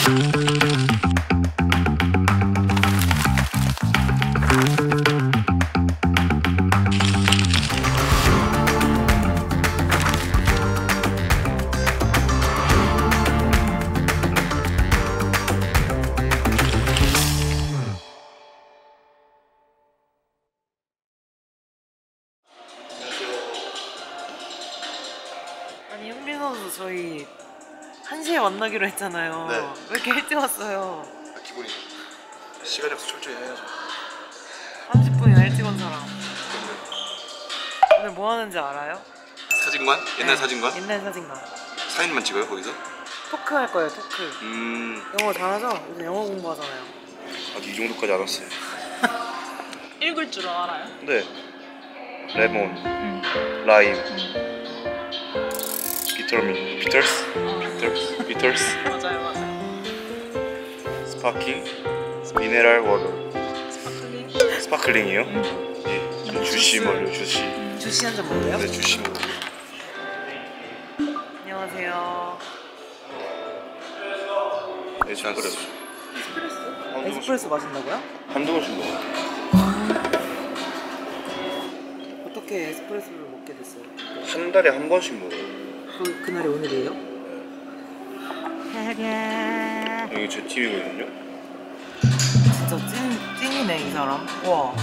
아니 현빈 선수 저희 1시에 만나기로 했잖아요. 네. 왜 이렇게 일찍 왔어요? 기본이 시간 약속 철저히 해야죠. 30분이나 일찍 온 사람. 오늘 뭐 하는지 알아요? 사진관? 옛날 네. 사진관? 옛날 사진관. 사진만 찍어요 거기서? 토크 할 거예요, 토크. 영어 잘하죠? 요즘 영어 공부하잖아요. 아직 이 정도까지 알았어요. 읽을 줄 알아요? 네. 레몬, 라임, 비터스, 맞아요. 스파킹, 미네랄 워터. 스파클링? 스파클링이요? 예. 주시 뭐요? 주시. 주시 한 잔 먹어요? 네, 주시 뭐. 안녕하세요. 네, 잘 그렸어. 에스프레소 마신다고요? 한두 번씩 먹어. 어떻게 에스프레소를 먹게 됐어요? 한 달에 한 번씩 먹어요. 그날이 오늘이에요? 여기 제 팀이거든요. 진짜 찐이네 이 사람. 와.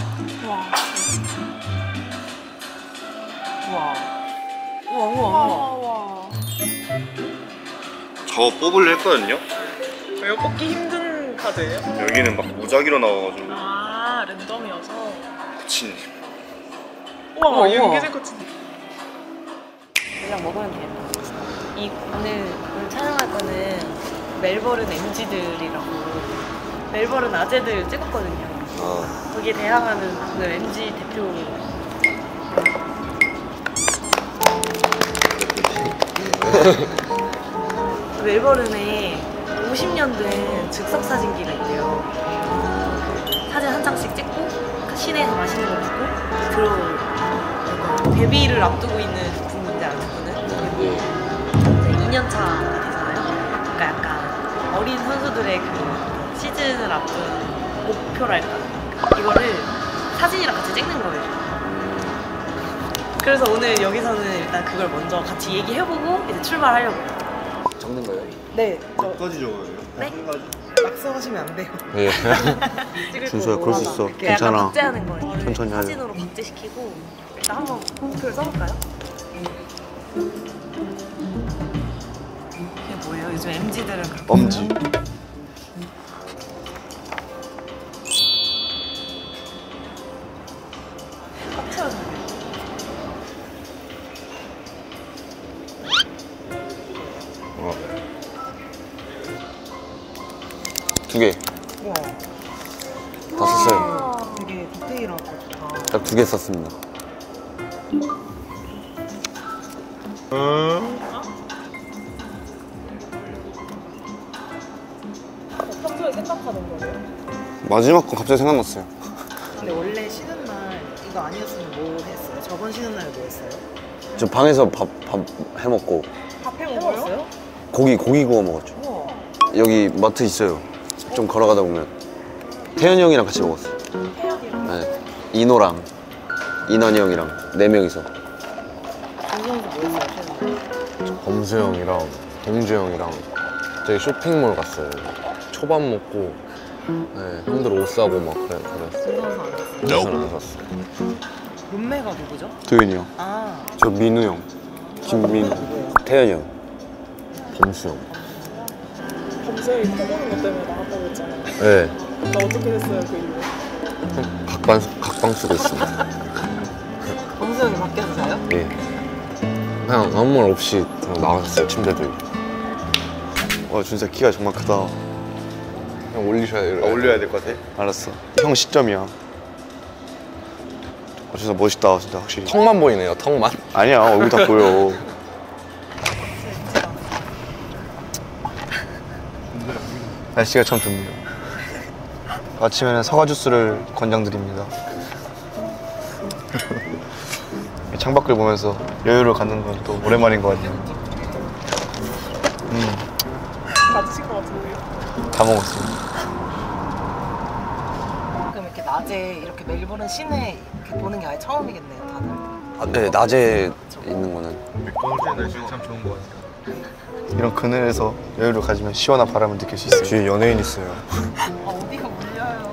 저 뽑으려 했거든요. 이거 뽑기 힘든 카드예요? 여기는 막 무작위로 나와가지고 아, 랜덤이어서. 코치님. 우와, 윤기진 코치. 그냥 먹으면 되겠다. 오늘 촬영할 거는 멜버른 MZ들이라고 멜버른 아재들 찍었거든요. 거기에 대항하는 오늘 MZ 대표. 멜버른에 50년 된 즉석 사진기가 있대요. 사진 한 장씩 찍고 시내에서 맛있는 거 먹고 들어오고. 데뷔를 앞두고 있는 부분인지 아는 분은 이제 2년차가 되잖아요. 그러니까 약간 어린 선수들의 그 시즌을 앞둔 목표랄까? 이거를 사진이랑 같이 찍는 거예요. 그래서 오늘 여기서는 일단 그걸 먼저 같이 얘기해보고 이제 출발하려고. 적는 거예요? 네. 몇가지 적어요? 네? 한 가지? 막 써가시면 안 돼요. 네. 준수야, 그럴 수 있어. 괜찮아. 약간 박제하는 거예요. 천천히 하자. 사진으로 박제시키고 일단 한번 목표를 써볼까요? 이게 뭐예요? 요즘 MZ들은 그렇게 엄지. 꽉 채워줘요. 두 개. 우와. 다 썼어요. 되게 디테일하고 좋다. 딱 두 개 썼습니다. 평소에 생각하는 거예요? 마지막 거 갑자기 생각났어요. 근데 원래 쉬는 날 이거 아니었으면 뭐 했어요? 저번 쉬는 날에 뭐 했어요? 저 방에서 밥 해먹고 밥 해먹었어요? 고기 구워 먹었죠. 우와. 여기 마트 있어요. 좀 걸어가다 보면 태현이 형이랑 같이 먹었어요. 태연이랑 네. 이노랑 인원이 형이랑 4명이서. 준수 선수 뭐 했어요? 쉬는 날? 범수 형이랑 동주 형이랑 저희 쇼핑몰 갔어요. 초밥 먹고 네, 형들 옷 사고 막 그랬어요. 준수 선수 안 했어요? 옷은 안 샀어요. 룸메가 누구죠? 도현이 형. 아. 저 민우 형. 김민우. 태현이 형. 범수 형. 범수이 코 보는 것 때문에 나갔다고 했잖아요. 네. 나 어떻게 됐어요, 그 이후에? 각방 쓰고 있습니다. 범수 형이 밖에서 자요? 예. 그냥 아무 말 없이 그냥 나갔어요, 침대들. 와 진짜 키가 정말 크다. 그냥 올리셔야 돼요. 올려야 될 것 같아? 알았어. 형 시점이야. 진짜 멋있다 진짜 확실히. 턱만 보이네요, 턱만. 아니야 얼굴 다 보여. 날씨가 참 좋네요. 아침에는 사과 주스를 권장드립니다. 창밖을 보면서 여유를 갖는 건 또 오랜만인 것 같네요. 맞으신 것 같은데. 다 먹었어요. 그럼 이렇게 낮에 이렇게 멜버른 시내 이렇게 보는 게 아예 처음이겠네요, 다들. 아, 네, 낮에 있는 거는. 맥도날드의 날씨가 참 좋은 것 같아요. 이런 그늘에서 여유를 가지면 시원한 바람을 느낄 수 있어요. 뒤에 연예인 있어요. 아, 어디가 물려요.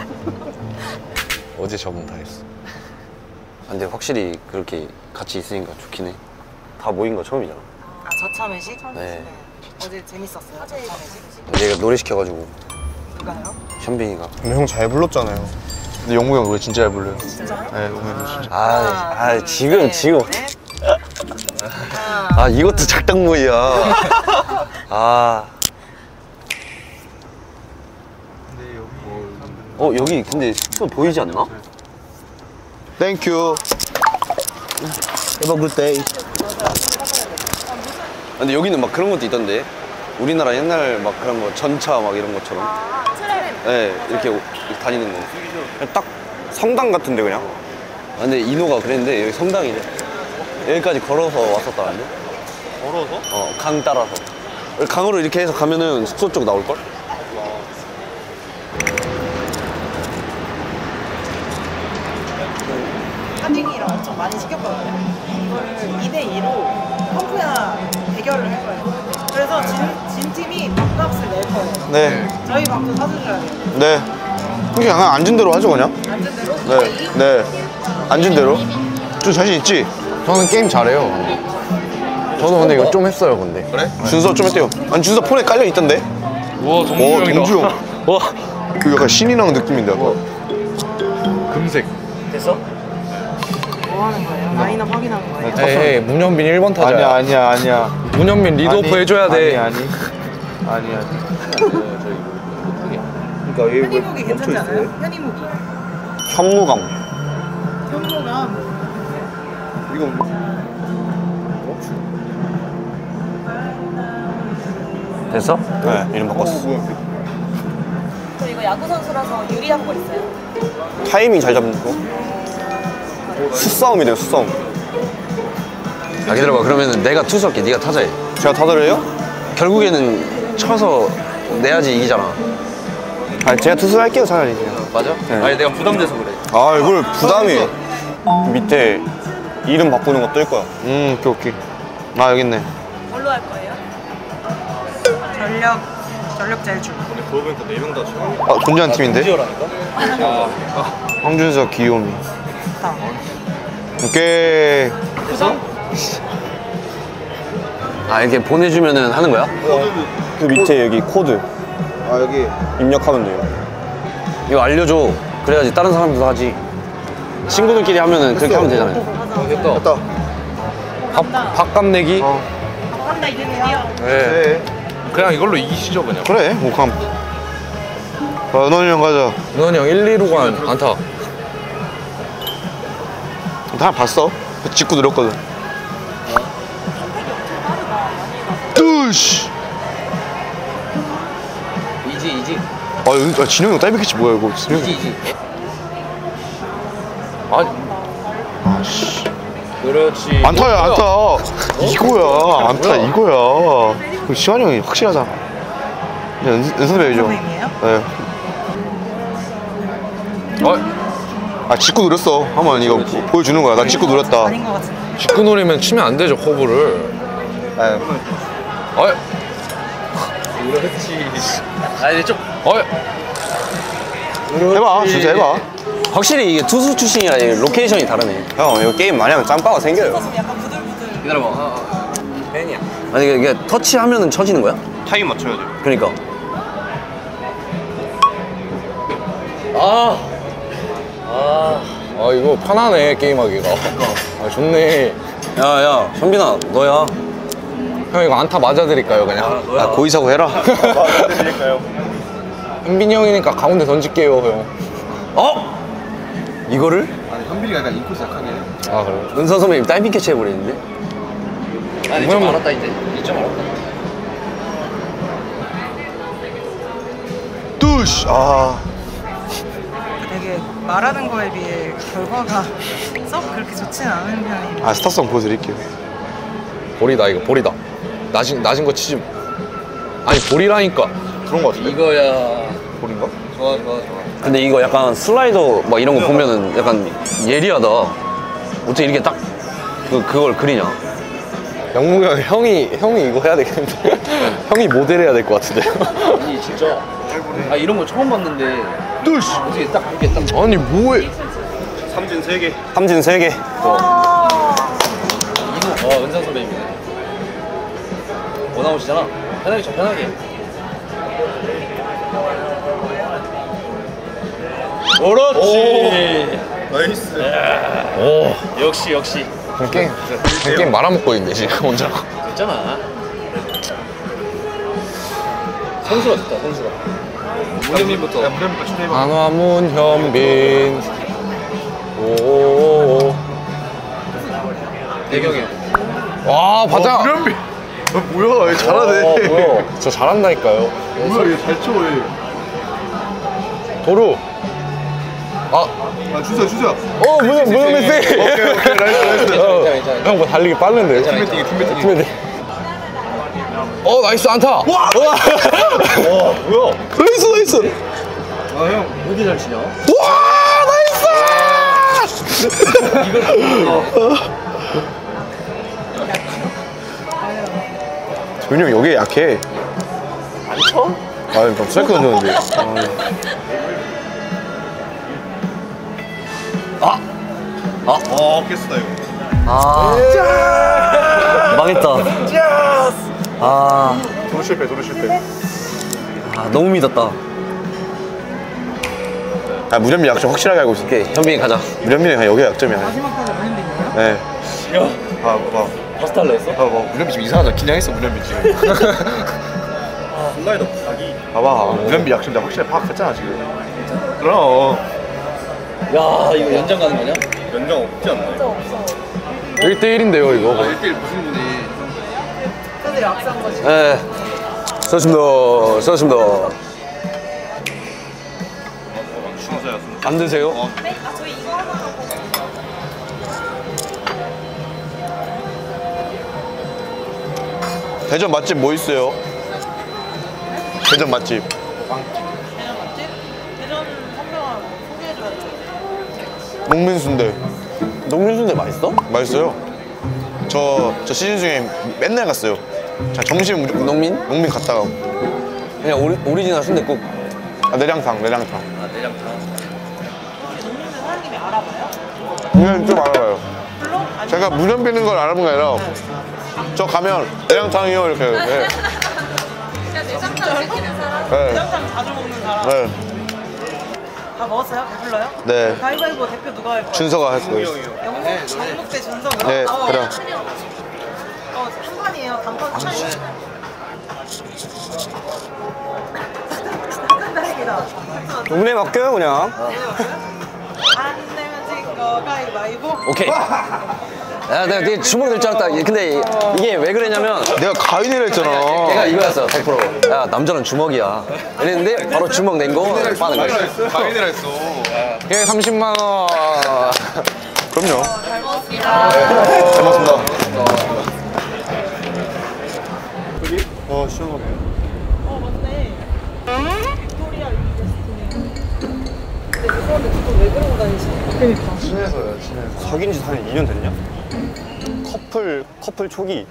어제 저번 다 했어. 아, 근데 확실히 그렇게 같이 있으니까 좋긴 해. 다 모인 거 처음이잖아. 아, 저차 매식? 네. 어제 재밌었어요, 저차 매식. 얘가 노래 시켜가지고 누가요? 현빈이가. 근데 형 잘 불렀잖아요. 근데 영국이 형 노래 진짜 잘 불러요. 진짜요? 네, 오늘 진짜. 지금. 네. 아, 이것도 작당무이야. 아. 여기 근데 숙소 보이지 않나? 땡큐. Have a good day. 근데 여기는 막 그런 것도 있던데. 우리나라 옛날 막 그런 거 전차 막 이런 것처럼. 네, 이렇게 다니는 거. 그냥 딱 성당 같은데 그냥. 아, 근데 인호가 그랬는데 여기 성당이래. 여기까지 걸어서 왔었다는데. 걸어서? 강 따라서. 강으로 이렇게 해서 가면은 숙소 쪽 나올걸? 사진이랑 엄청 많이 시켰거든요. 이거를 2대2로 펌프야 대결을 할 거예요. 그래서 진 팀이 밥값을 낼 거예요. 네. 저희 밥도 사주셔야 돼요. 네. 그냥 앉은 대로 하죠, 그냥? 앉은 대로? 네. 네. 앉은 대로. 좀 자신 있지? 저는 게임 잘해요. 저도 근데 이거 좀 했어요, 근데. 그래? 준서 좀 했대요. 아니, 준서 폰에 깔려 있던데? 우와, 동주 형. 와. 그 약간 신인왕 느낌인데, 약간. 금색. 됐어? 뭐 하는 거예요? 라인업 확인하는 거예요? 에이, 문현빈 1번 타자야. 아니야. 문현빈 리드오프 해줘야 돼. 아니. 그러니까 얘 현이무기 괜찮지 않아요? 현이무기. 현무강. 현무가 이거 됐어? 네, 이름 바꿨어. 저 이거 야구 선수라서 유리한 거 있어요. 타이밍 잘 잡는 거. 수싸움이 돼요, 수싸움. 아, 기다려봐. 그러면은 내가 투수할게. 네가 타자해. 제가 타자를 해요? 결국에는 쳐서 내야지 이기잖아. 아, 제가 투수를 할게요, 차라리 그냥. 맞아? 네. 아니, 내가 부담돼서 그래. 아, 이걸 부담이. 밑에 이름 바꾸는 거 뜰 거야. 오케이. 아, 여기 있네. 뭘로 할 거예요? 전력 제일 중. 근데 그거 보니까 4명 다 지금 아, 존재한 팀인데? 황준석, 기요미. 좋다. 오케이. 아, 이렇게 보내주면은 하는 거야? 그 밑에 여기 코드. 아, 여기 입력하면 돼요. 이거 알려줘. 그래야지 다른 사람들도 하지. 친구들끼리 하면은 그렇게 하면 되잖아요. 됐다. 밥값 내기? 한다 이게 드디어. 네. 그냥 이걸로 이기시죠, 그냥. 그래, 뭐, 감. 은원이 형 가자. 은원이 형 1, 2루 간 안타. 다 봤어. 직구 늘었거든. 뜨시! 이지. 아, 진영이 형 딸비 캐치 뭐야, 이거. 이지. 아씨. 그렇지. 안타야, 안타. 이거야, 안타, 이거야. 그 시환이 형이 확실하잖아. 연습해야죠. 선생님이에요? 네. 아, 직구 누렸어. 한번 이거 보여주는 거야. 나 직구 누렸다. 아닌 것 같은데. 직구 노리면 치면 안 되죠, 커브를. 네. 어이. 아니, 좀. 어이. 해봐, 진짜 해봐. 확실히 이게 투수 출신이라 이게 로케이션이 다르네. 형, 이거 게임 많이 하면 짬바가 생겨요. 약간 부들부들. 기다려봐. 팬이야. 아니, 이게 터치하면은 쳐지는 거야? 타임 맞춰야 돼요. 그러니까. 아, 이거 편하네, 게임하기가. 아, 좋네. 야, 현빈아, 너야. 형, 이거 안타 맞아드릴까요, 그냥? 아, 고의사고 해라. 현빈이 형이니까 가운데 던질게요, 형. 이거를? 아니, 현빈이가 약간 인코스 약하게 해. 아, 그래? 은서 선배님 딸비 캐치 해버리는데? 아니, 좀 알았다, 이제. 2점 알았다. 뜨시! 아. 되게 말하는 거에 비해 결과가 썩 그렇게 좋진 않은 편이에요. 아, 스타성 보여드릴게요. 볼이다, 이거 볼이다. 낮은 거 치지. 아니, 볼이라니까. 그런 거 같은데? 이거야. 볼인가? 좋아. 근데 이거 약간 슬라이더 막 이런 거 보면은 약간 예리하다. 어떻게 이렇게 딱 그걸 그리냐? 영무가 형이 이거 해야 되겠는데. 형이 모델 해야 될 것 같은데요. 아니 진짜 아 이런 거 처음 봤는데 어떻게 딱 이렇게 딱 아니 뭐해? 삼진 3개. 삼진 3개. 이거 은상 선배님이네. 나오시잖아. 편하게 쳐 편하게. 그렇지. 나이스. 오. 역시 게임 말아먹고 있네 지금 혼자. 됐잖아. 선수가 좋다 선수가. 무현민부터. 야, 무현민부터 초대해봐. 한화문 현빈. 오. 대경이. 와 바자. 무현민. 뭐야, 얘 잘하네. 뭐야? 저 잘한다니까요. 뭐야, 얘 잘 쳐, 얘. 도루. 아. 아, 주자. 무현 메시. 오케이, 나이스. 괜찮아. 형 뭐 달리기 빠른데. 팀메이팅. 나이스 안타. 와. 뭐야? 나이스. 아, 형. 왜 이렇게 잘 치냐? 와 나이스. 준이 형 여기에 약해. 안 쳐? 아, 스트라이크 던졌는데. 깼다, 이거. 망했다. 아, 도루 실패. 너무 믿었다. 아, 무현민 약점 확실하게 알고 있을게. 현빈이 가자. 무현민이 그냥 여기가 약점이야. 네. 파스탈로 했어? 무현민 지금 이상하다. 긴장했어, 무현민 지금. 슬라이더 각이. 봐봐. 무현민 약점 내가 확실히 파악했잖아, 지금. 그럼. 야 이거 연장 가는 거냐? 연장 없지 않나? 1대1인데요 이거. 1대1 무슨 분이. 팬들이 악수한 거지. 네. 수고하셨습니다. 순서야. 안 드세요? 네? 아 저희 이거 하나 하고. 대전 맛집 뭐 있어요? 대전 맛집. 대전 맞지? 대전 선배가 소개해줘야지. 농민순대. 농민순대 맛있어? 맛있어요. 저 시즌 중에 맨날 갔어요. 자, 점심 무조건 농민 갔다가. 그냥 오리지널 순댓국. 아, 내장탕. 아 내장탕. 혹시 농민들 사장님이 알아봐요? 좀 알아봐요. 물론 아니. 제가 무전 비는 걸 알아본 게 아니라 저 가면 내장탕이요 이렇게. 네. 그냥 내장탕 시키는 사람? 네. 내장탕 자주 먹는 사람? 네. 다 먹었어요? 배불러요? 네. 가위바위보 대표 누가 할 거예요? 준서가 했어요. 영국 대 준서요? 네, 그럼. 한 판이에요. 단판 차이. 다행이다. 동네 맡겨요 그냥. 안 내면 진 거 가위바위보. 오케이. 야, 내가 되게 주먹 될 줄 알았다. 근데 이게 왜 그랬냐면 내가 가위내라 했잖아. 내가 이거였어 100%. 야 남자는 주먹이야. 이랬는데 바로 주먹 낸 거 빠는 거야. 가위내라 했어. 예 30만 원. 그럼요. 잘 먹었습니다. 잘 먹습니다. 시원하네. 맞네. 빅토리아 유니버시티네. 근데 이거는 지금 왜 그러고 다니지? 그니까. 친해서요. 사귄 지 한 2년 됐냐? 커플 초기.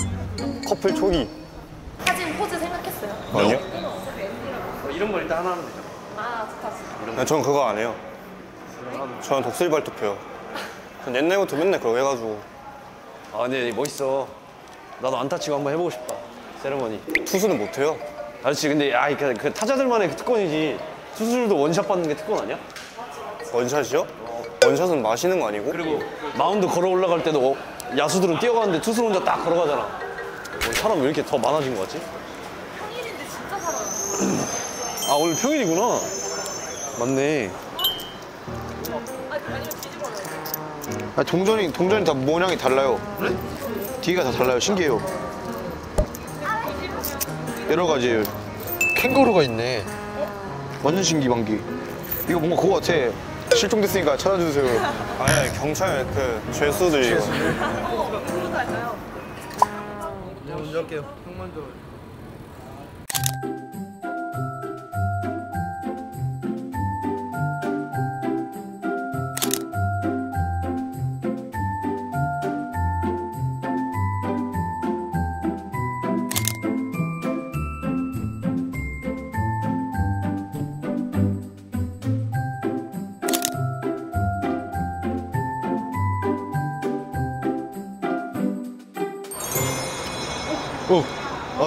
사진 포즈 생각했어요? 아니요? 이런 걸 일단 하나 하면 되죠. 아 좋다. 저는 그거 안 해요. 저는 독수리 발톱해요. 전 옛날부터 맨날 그거 해가지고. 아 근데 멋있어. 나도 안타 치고 한번 해보고 싶다. 세레머니. 투수는 못해요. 그렇지. 근데 그 타자들만의 그 특권이지. 투수들도 원샷 받는 게 특권 아니야? 원샷이요? 원샷은 마시는 거 아니고? 그리고 마운드 걸어 올라갈 때도 야수들은 뛰어가는데 투수 혼자 딱 걸어가잖아. 사람 왜 이렇게 더 많아진 거 같지? 평일인데 진짜 살아요. 아 오늘 평일이구나. 맞네. 아, 동전이 다 모양이 달라요. 그래? 뒤가 다 달라요. 신기해요. 여러 가지. 캥거루가 있네. 완전 신기반기. 이거 뭔가 그거 같아. 실종됐으니까 찾아주세요. 아니 경찰 그 죄수들이. 누구 갈까요? 먼저 할게요. 형 먼저.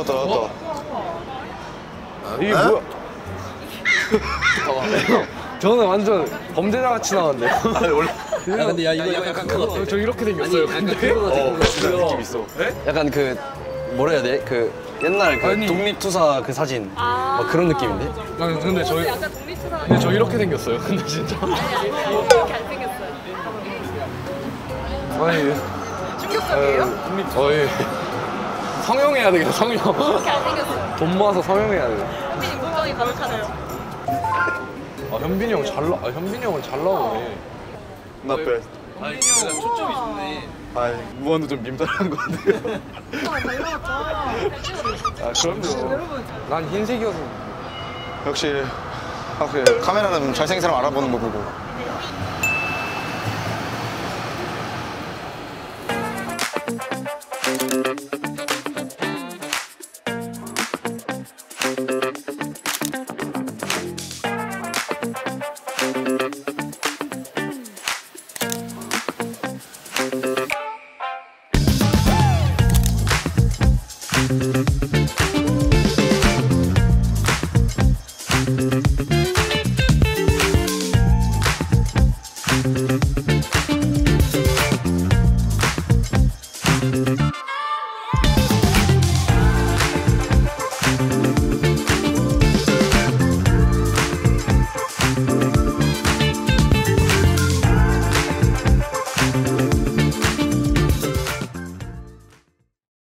나왔다. 이게 뭐야? 저는 완전 범죄자 같이 나왔는데. 아니 원래 야 근데 야 이거 약간 그거 같아. 저 이렇게 생겼어요. 약간 그거 같아. 진짜 느낌 있어. 약간 그 뭐라 해야 돼? 그 옛날 그 아니. 독립투사 그 사진 막 그런 느낌인데? 아니, 근데 저희 약간 독립투사. 근데 저 이렇게 생겼어요. 근데 진짜. 이렇게 안 생겼어요. 아니. 충격적이에요? 저희 성형해야 되겠어. 성형. 이렇게 안 생겼어요. 돈 모아서 성형해야 돼. 현빈이 물정이 가득하네요. 아 현빈이 형 잘 나. 아 현빈이 형은 잘 나오네. 나 빼. 아니 약간 초점이 좋네. 아니 무한도 좀 밈살한 거 같아요. 아 그럼요. 난 흰색이어서. 역시 카메라는 잘생긴 사람 알아보는 거 보고.